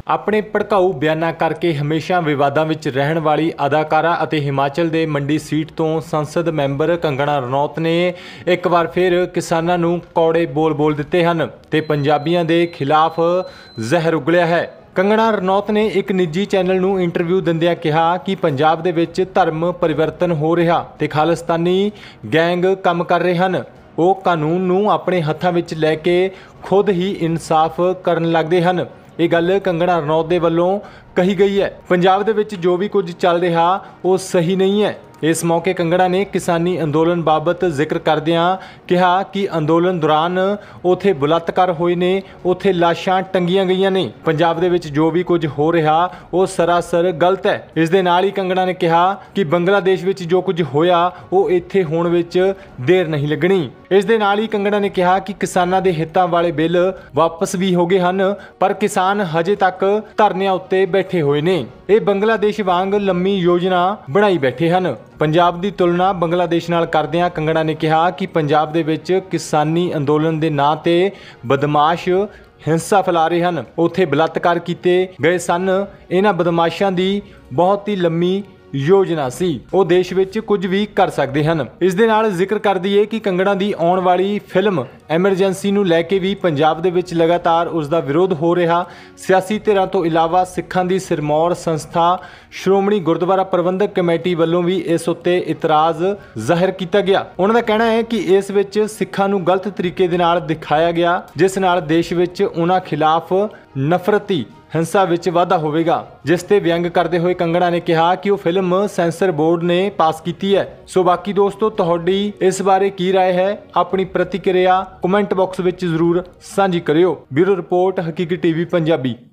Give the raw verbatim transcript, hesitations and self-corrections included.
ਆਪਣੇ ਭੜਕਾਊ ਬਿਆਨਾਂ ਕਰਕੇ ਹਮੇਸ਼ਾ ਵਿਵਾਦਾਂ ਵਿੱਚ ਰਹਿਣ ਵਾਲੀ ਅਦਾਕਾਰਾ ਅਤੇ ਹਿਮਾਚਲ ਦੇ ਮੰਡੀ ਸੀਟ ਤੋਂ ਸੰਸਦ ਮੈਂਬਰ ਕੰਗਣਾ ਰਣੌਤ ਨੇ ਇੱਕ ਵਾਰ ਫਿਰ ਕਿਸਾਨਾਂ ਨੂੰ ਕੌੜੇ ਬੋਲ ਬੋਲ ਦਿੱਤੇ ਹਨ ਤੇ ਪੰਜਾਬੀਆਂ ਦੇ ਖਿਲਾਫ ਜ਼ਹਿਰ ਉਗਲਿਆ ਹੈ। ਕੰਗਣਾ ਰਣੌਤ ਨੇ ਇੱਕ ਨਿੱਜੀ ਚੈਨਲ ਨੂੰ ਇੰਟਰਵਿਊ ਦਿੰਦਿਆਂ ਕਿਹਾ ਕਿ ਪੰਜਾਬ ਦੇ ਵਿੱਚ ਧਰਮ ਪਰਿਵਰਤਨ ਹੋ ਰਿਹਾ ਤੇ ਖਾਲਿਸਤਾਨੀ ਗੈਂਗ ਕੰਮ ਕਰ ਰਹੇ ਹਨ। ਉਹ ਕਾਨੂੰਨ ਨੂੰ ਆਪਣੇ ਹੱਥਾਂ ਵਿੱਚ ਲੈ ਕੇ ਖੁਦ ਹੀ ਇਨਸਾਫ ਕਰਨ ਲੱਗਦੇ ਹਨ। ਇਹ ਗੱਲ ਕੰਗਣਾ ਰਣੌਤ ਦੇ ਵੱਲੋਂ ਕਹੀ ਗਈ ਹੈ। ਪੰਜਾਬ ਦੇ ਵਿੱਚ ਜੋ ਵੀ ਕੁਝ ਚੱਲ ਰਿਹਾ ਉਹ ਸਹੀ ਨਹੀਂ ਹੈ। ਇਸ ਮੌਕੇ ਕੰਗਣਾ ਨੇ ਕਿਸਾਨੀ ਅੰਦੋਲਨ ਬਾਬਤ ਜ਼ਿਕਰ ਕਰਦਿਆਂ ਕਿਹਾ ਕਿ ਅੰਦੋਲਨ ਦੌਰਾਨ ਉੱਥੇ ਬਲਾਤਕਾਰ ਹੋਏ ਨੇ, ਉੱਥੇ ਲਾਸ਼ਾਂ ਟੰਗੀਆਂ ਗਈਆਂ ਨੇ। ਪੰਜਾਬ ਦੇ ਵਿੱਚ ਜੋ ਵੀ ਕੁਝ ਹੋ ਰਿਹਾ ਉਹ ਸਰਾਸਰ ਗਲਤ ਹੈ। ਇਸ ਦੇ ਨਾਲ ਹੀ ਕੰਗਣਾ ਨੇ ਕਿਹਾ ਕਿ ਬੰਗਲਾਦੇਸ਼ ਵਿੱਚ ਜੋ ਕੁਝ ਹੋਇਆ ਉਹ ਇੱਥੇ ਹੋਣ ਵਿੱਚ ਦੇਰ ਨਹੀਂ ਲੱਗਣੀ। ਇਸ ਦੇ ਨਾਲ ਹੀ ਕੰਗਣਾ ਨੇ ਕਿਹਾ ਕਿ ਕਿਸਾਨਾਂ ਦੇ ਹਿੱਤਾਂ ਵਾਲੇ ਬਿੱਲ ਵਾਪਸ ਵੀ ਹੋ ਗਏ ਹਨ, ਪਰ ਕਿਸਾਨ ਹਜੇ ਤੱਕ ਧਰਨਿਆਂ ਉੱਤੇ ਬੈਠੇ ਹੋਏ ਨੇ। ਇਹ ਬੰਗਲਾਦੇਸ਼ ਵਾਂਗ ਲੰਮੀ ਯੋਜਨਾ ਬਣਾਈ ਬੈਠੇ ਹਨ। ਪੰਜਾਬ ਦੀ ਤੁਲਨਾ ਬੰਗਲਾਦੇਸ਼ ਨਾਲ ਕਰਦਿਆਂ ਕੰਗਣਾ ਨੇ ਕਿਹਾ ਕਿ ਪੰਜਾਬ ਦੇ ਵਿੱਚ ਕਿਸਾਨੀ ਅੰਦੋਲਨ ਦੇ ਨਾਂ ਤੇ ਬਦਮਾਸ਼ ਹਿੰਸਾ ਫੈਲਾ ਰਹੇ ਹਨ। ਉੱਥੇ ਬਲਾਤਕਾਰ ਕੀਤੇ ਗਏ ਸਨ। ਇਹਨਾਂ ਬਦਮਾਸ਼ਾਂ ਦੀ ਬਹੁਤ ਹੀ ਲੰਮੀ ਯੋਜਨਾ ਸੀ। ਉਹ ਦੇਸ਼ ਵਿੱਚ ਕੁਝ ਵੀ ਕਰ ਸਕਦੇ ਹਨ। ਇਸ ਦੇ ਨਾਲ ਜ਼ਿਕਰ ਕਰ ਦਈਏ ਕਿ ਕੰਗਣਾ ਦੀ ਆਉਣ ਵਾਲੀ ਫਿਲਮ ਐਮਰਜੈਂਸੀ ਨੂੰ ਲੈ ਕੇ ਵੀ ਪੰਜਾਬ ਦੇ ਵਿੱਚ ਲਗਾਤਾਰ ਉਸ ਦਾ ਵਿਰੋਧ ਹੋ ਰਿਹਾ। ਸਿਆਸੀ ਧਿਰਾਂ ਤੋਂ ਇਲਾਵਾ ਸਿੱਖਾਂ ਦੀ ਸਿਰਮੌਰ ਸੰਸਥਾ ਸ਼੍ਰੋਮਣੀ ਗੁਰਦੁਆਰਾ ਪ੍ਰਬੰਧਕ ਕਮੇਟੀ ਵੱਲੋਂ ਵੀ ਇਸ ਉੱਤੇ ਇਤਰਾਜ਼ ਜ਼ਾਹਿਰ ਕੀਤਾ ਗਿਆ। ਉਹਨਾਂ ਦਾ ਕਹਿਣਾ ਹੈ ਕਿ ਇਸ ਵਿੱਚ ਸਿੱਖਾਂ ਨੂੰ ਗਲਤ ਤਰੀਕੇ ਦੇ ਨਾਲ ਦਿਖਾਇਆ ਗਿਆ, ਜਿਸ ਨਾਲ ਦੇਸ਼ ਵਿੱਚ ਉਹਨਾਂ ਖਿਲਾਫ ਨਫ਼ਰਤੀ ਹਿੰਸਾ ਵਿੱਚ ਵਾਧਾ ਹੋਵੇਗਾ, ਜਿਸ ਤੇ ਵਿਅੰਗ ਕਰਦੇ ਹੋਏ ਕੰਗਣਾ ਨੇ ਕਿਹਾ ਕਿ ਉਹ ਫਿਲਮ ਸੈਂਸਰ ਬੋਰਡ ਨੇ ਪਾਸ ਕੀਤੀ ਹੈ। ਸੋ ਬਾਕੀ ਦੋਸਤੋ, ਤੁਹਾਡੀ ਇਸ ਬਾਰੇ ਕੀ ਰਾਏ ਹੈ? ਆਪਣੀ ਪ੍ਰਤੀਕਿਰਿਆ ਕਮੈਂਟ ਬਾਕਸ ਵਿੱਚ ਜ਼ਰੂਰ ਸਾਂਝੀ ਕਰਿਓ। Bureau report, Haqiqi TV Punjabi.